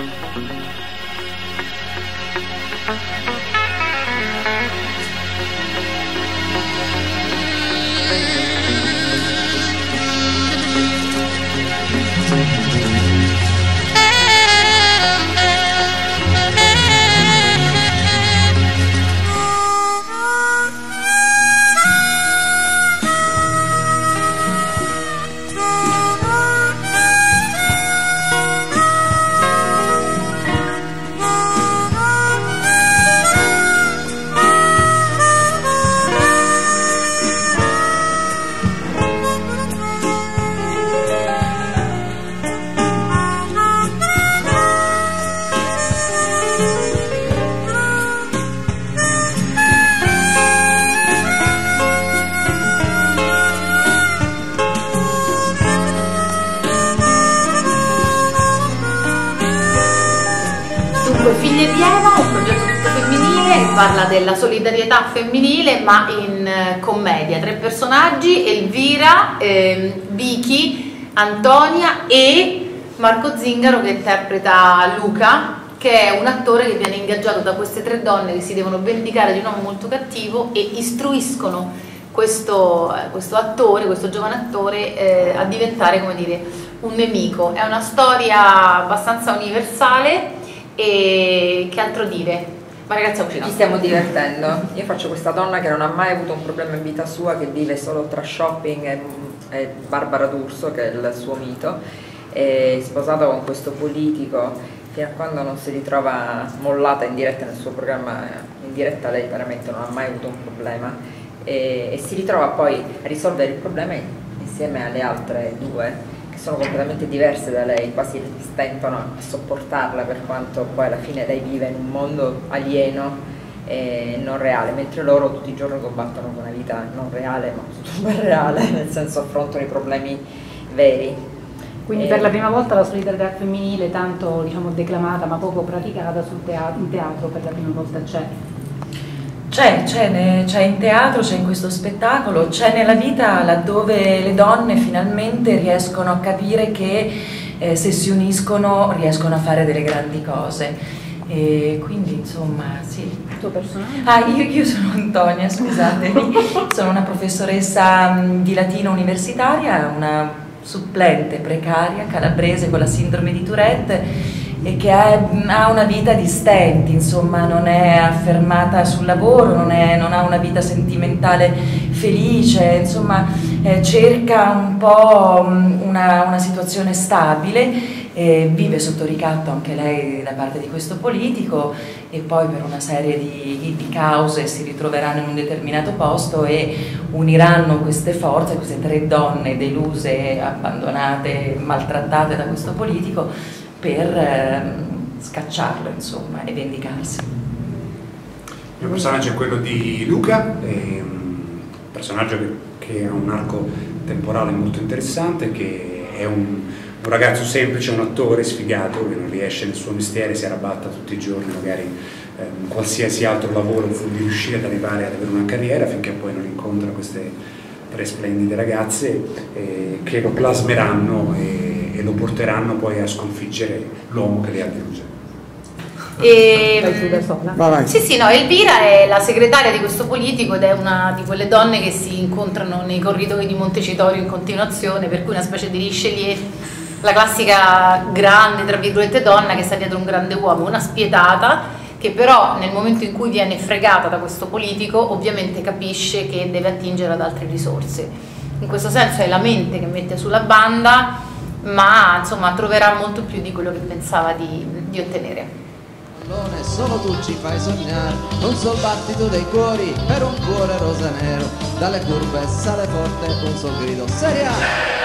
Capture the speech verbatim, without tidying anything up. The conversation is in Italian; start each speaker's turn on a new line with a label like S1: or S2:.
S1: Figlie di Eva, un progetto tutto femminile che parla della solidarietà femminile ma in commedia. Tre personaggi: Elvira, eh, Vicky, Antonia e Marco Zingaro che interpreta Luca, che è un attore che viene ingaggiato da queste tre donne che si devono vendicare di un uomo molto cattivo e istruiscono questo, questo attore, questo giovane attore eh, a diventare, come dire, un nemico. È una storia abbastanza universale. E che altro dire? Ma ragazzi,
S2: ci stiamo divertendo. Io faccio questa donna che non ha mai avuto un problema in vita sua, che vive solo tra shopping e, e Barbara D'Urso, che è il suo mito, è sposata con questo politico fino a quando non si ritrova mollata in diretta nel suo programma. In diretta lei veramente non ha mai avuto un problema e, e si ritrova poi a risolvere il problema insieme alle altre due che sono completamente diverse da lei, quasi stentano a sopportarla, per quanto poi alla fine lei vive in un mondo alieno e non reale, mentre loro tutti i giorni combattono con una vita non reale ma super reale, nel senso affrontano i problemi veri.
S3: Quindi e... per la prima volta la solidarietà femminile, tanto diciamo declamata ma poco praticata sul teatro, in teatro per la prima volta c'è.
S4: C'è, c'è in teatro, c'è in questo spettacolo, c'è nella vita, laddove le donne finalmente riescono a capire che eh, se si uniscono riescono a fare delle grandi cose. E quindi insomma, sì.
S3: Il tuo personaggio?
S4: Ah, io, io sono Antonia, scusatemi, sono una professoressa mh, di latino universitaria, una supplente precaria calabrese con la sindrome di Tourette e che ha, ha una vita di stenti, insomma non è affermata sul lavoro, non, è, non ha una vita sentimentale felice, insomma eh, cerca un po' una, una situazione stabile, eh, vive sotto ricatto anche lei da parte di questo politico e poi per una serie di, di cause si ritroveranno in un determinato posto e uniranno queste forze, queste tre donne deluse, abbandonate, maltrattate da questo politico, per eh, scacciarlo insomma e vendicarsi.
S5: Il mio personaggio è quello di Luca, è un personaggio che, che ha un arco temporale molto interessante, che è un, un ragazzo semplice, un attore sfigato che non riesce nel suo mestiere, si arrabatta tutti i giorni magari eh, in qualsiasi altro lavoro pur di riuscire ad arrivare ad avere una carriera, finché poi non incontra queste tre splendide ragazze eh, che lo plasmeranno e e lo porteranno poi a sconfiggere l'uomo che le ha deluse.
S1: E... Sì, sì, no, Elvira è la segretaria di questo politico ed è una di quelle donne che si incontrano nei corridoi di Montecitorio in continuazione, per cui una specie di Richelieu, la classica grande, tra virgolette, donna che sta dietro un grande uomo, una spietata che però nel momento in cui viene fregata da questo politico ovviamente capisce che deve attingere ad altre risorse. In questo senso è la mente che mette sulla banda, ma insomma troverà molto più di quello che pensava di, di ottenere.
S6: Solo tu ci fai sognare, un sol battito dei cuori per un cuore rosa nero, dalle curve sale forte un sol grido, Serie A!